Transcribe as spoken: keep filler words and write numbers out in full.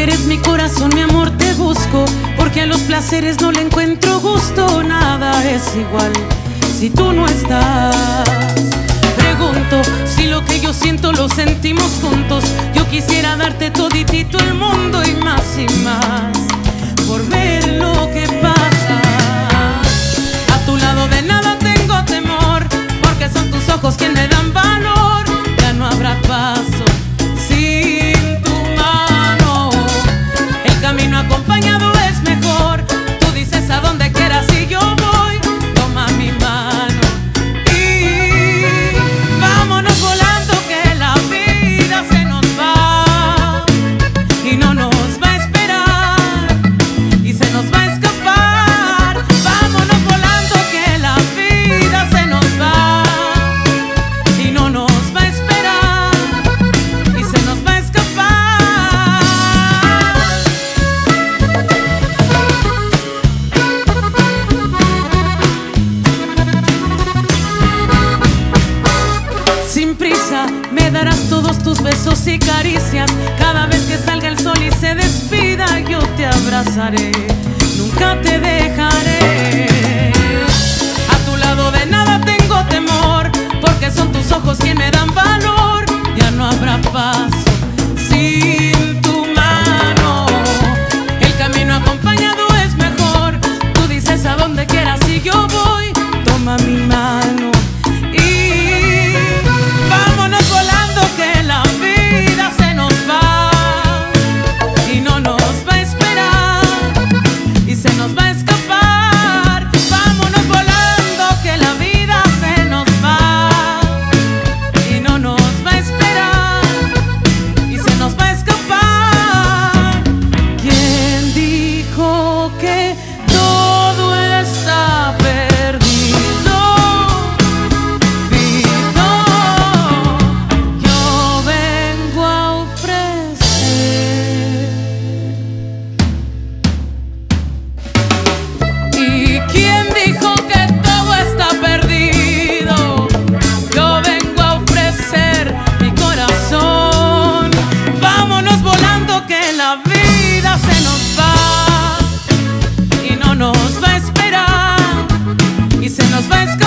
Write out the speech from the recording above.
quieres mi corazón, mi amor, te busco, porque a los placeres no le encuentro gusto. Nada es igual si tú no estás. Pregunto si lo que yo siento lo sentimos juntos. Yo quisiera darte toditito el mundo y más y más, por ver lo que pasa. A tu lado de nada tengo temor, porque son tus ojos quienes me dan valor. Ya no habrá paso sin tu mano. El camino acompañado es mejor. Tú dices a donde quieras y yo voy. Toma mi mano y vámonos volando, que la vida se nos va y no nos va a esperar y se nos va a escapar. Vámonos volando, que la vida se nos va y no nos va a esperar y se nos va a escapar. Sin prisa me darás todos tus besos y caricias. Cada vez que salga el sol y se despida, yo te abrazaré, nunca te dejaré. A tu lado de nada tengo temor, porque son tus ojos quienes me dan valor. Ya no habrá paso sin tu mano. El camino acompañado es mejor. Tú dices a donde quieras y yo voy. Toma mi mano y vámonos volando, que la vida se nos va y no nos va a esperar y se nos va a escapar. Vámonos volando, que la vida se nos va y no nos va a esperar y se nos va a escapar. ¿Quién dijo que todo está perdido? Vito, yo vengo a ofrecer. ¿Y quién dijo que todo está perdido? Yo vengo a ofrecer mi corazón. Vámonos volando, que la vida se nos va y no nos va a esperar y se nos va a escapar.